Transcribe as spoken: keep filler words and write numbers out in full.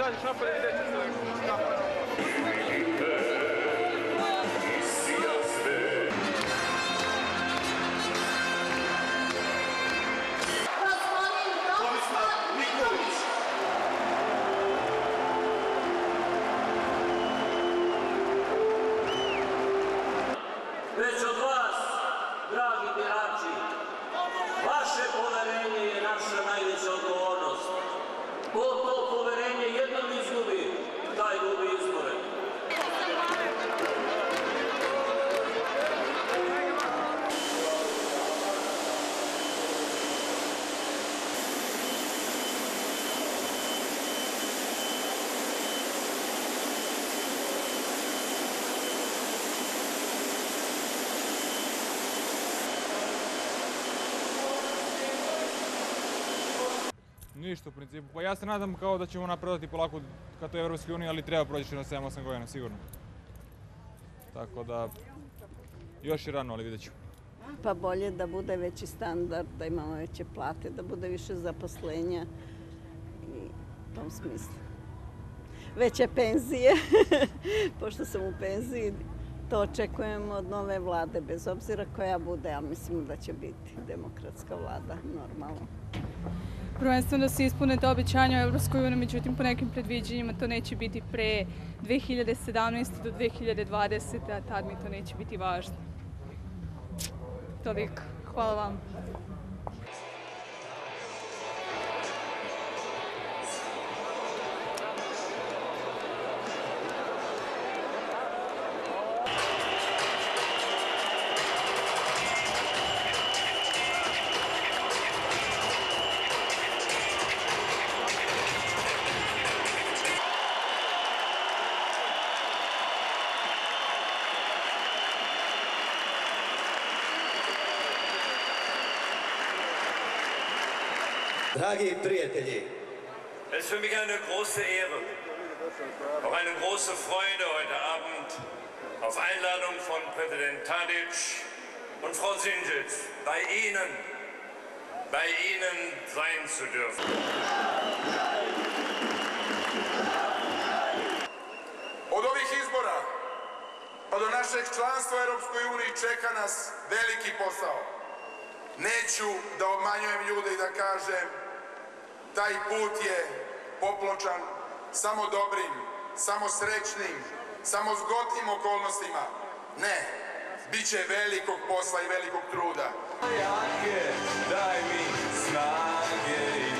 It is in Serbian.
izađeš napad i vidjet ćeš selekciju. Već od vas, dragi birači, vaše poverenje je naša najveća odgovornost. Ko to poverenje jednom izgubi, taj gubi izbore. Ništa u principu. Pa ja se nadam kao da ćemo napredati polako ka toj Evropskoj uniji, ali treba proći na sedam osam godina, sigurno. Tako da, još je rano, ali vidjet ću. Pa bolje da bude veći standard, da imamo veće plate, da bude više zaposlenja i u tom smislu. Veće penzije, pošto sam u penziji, to očekujemo od nove vlade, bez obzira koja bude, ali mislimo da će biti demokratska vlada, normalno. Prvenstveno da se ispune te obećanja u Evropskoj uniji, međutim po nekim predviđanjima to neće biti pre dve hiljade sedamnaeste. do dve hiljade dvadesete. a tad mi to neće biti važno. Toliko. Hvala vam. Dragi prijatelji, Es ist für mich eine große Ehre, auch eine große Freude, heute Abend auf Einladung von Präsident Tadic und Frau Sinčić bei Ihnen, bei Ihnen sein zu dürfen. Od ovih izbora pa do našeg članstva u Europskoj uniji čeka nas veliki posao. Neću da obmanjujem ljude i da kažem taj put je popločan samo dobrim, samo srećnim, samo zgodnim okolnostima. Ne, bit će velikog posla i velikog truda. Jake, daj mi snage.